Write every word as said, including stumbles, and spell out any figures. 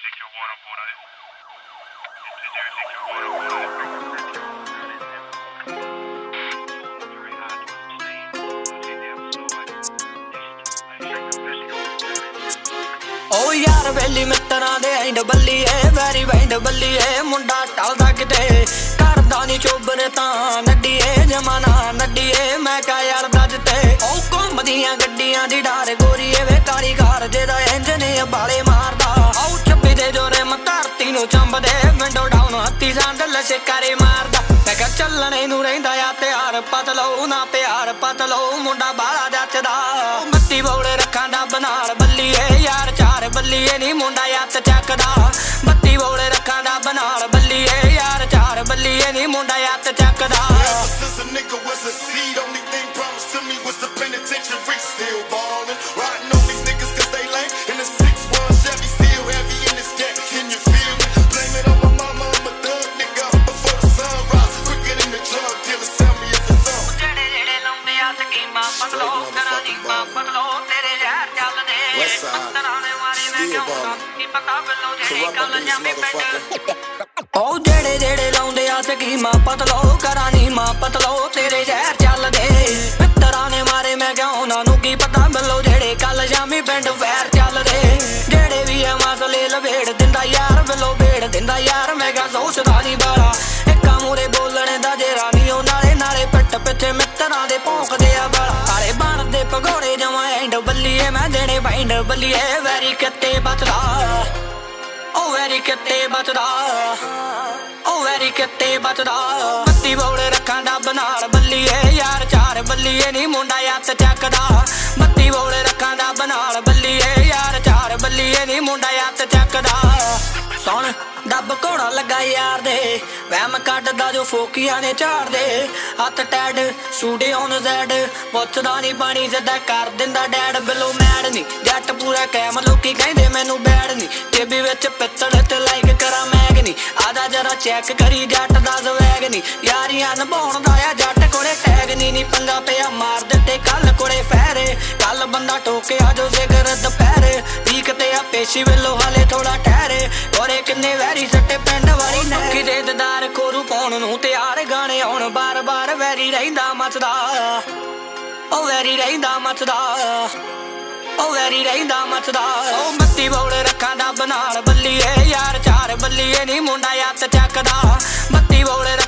ओ यार वेली मित्तरां दे एंड बल्लीए वैरी बैंड बल्लीए मुंडा टलदा किते करदा नी चोबर तां नड्डीए जमाना नड्डीए मैं क्या यार दजते ओ घुमदियां गड्डियां दी डार गोरीए वे काली कार जेदा इंजन बाले मारदा ओ छप्पी दे जोरे मैं धरती नूं चंबदे विंडो डाउन हत्ती सांडल शिकारी मारदा मैं क्या चलने नूं रहिंदा आ प्यार पतलो ना प्यार पतलो मुंडा बाला जचदा मत्ती बौले रखां डब नाल बल्लीए यार चार बल्लीए नी मुंडा यत्त चकदा बत्ती बौले रखां डब नाल बल्लीए यार चार बल्लीए नी मुंडा यत्त चकदा ओ जेड़े जेड़े लाउंदे आ स्कीमां पतलो करा नी मां पतलो तेरे शहर चलदे मित्तरां ने मारे मैं क्या उन्हां नूं की पता मिलो जेड़े कल शामी पिंड वैर चलदे जेड़े भी है मसले लवेड़ दिंदा यार बिलो भेड़ दिंदा यार मैं क्या सोचदा नी बाला इक्का मूरे बोलने दा जेरा नी ओ नाले नाले पिट पिछे मित्तरां दे भौंकदे आ बाला सारे बनदे भगौड़े जमां एंड बल्लीए मैं जेड़े बैंड बल्लीए वैरी किते बचदा ओ वैरी किते बचदा ओ वैरी किते बचदा बत्ती बौले रखां डब नाल बल्लीए यार चार बल्लीए नी मुंडा यत्त चकदा बत्ती बौले रखां डब नाल बल्लीए यार चार बल्लीए नी मुंडा यत्त चकदा सुन डब घोड़ा लगा यार दे वैम कड्डदा जो फोकिया ने झाड़ दे हत्थ टैड सूडे ऑन जैड पुछदा नी पानी सिद्धा कर दिंदा डैड बिलो मैड नी जट पूरा कैम लोकी कहंदे मैनू बैड नी टेबी विच पित्तल ते लाइक करा मैग नी आजा जरा चैक करी जट दा स्वैग नी यारियां निभाउण दा आ जट कोले टैग नी नी पंगा पिया मार दित्ते कल कोले फैरे कल बंदा टोकिया जो सिगर दुपहरे वीक ते आ पेशी वेलो हाले थोड़ा ठहरे और किन्ने वैरी सट्टे पिंड वाली नक्की दे ददार कोरू पाउण नूं तैयार गाने आउण बार बार वैरी रहिंदा मचदा ओ वैरी रहिंदा मचदा ओ वैरी रहिंदा मचदा ओ बत्ती बौले रखां डब नाल बल्लीए यार चार बल्लीए नी मुंडा यत्त चकदा बत्ती बौले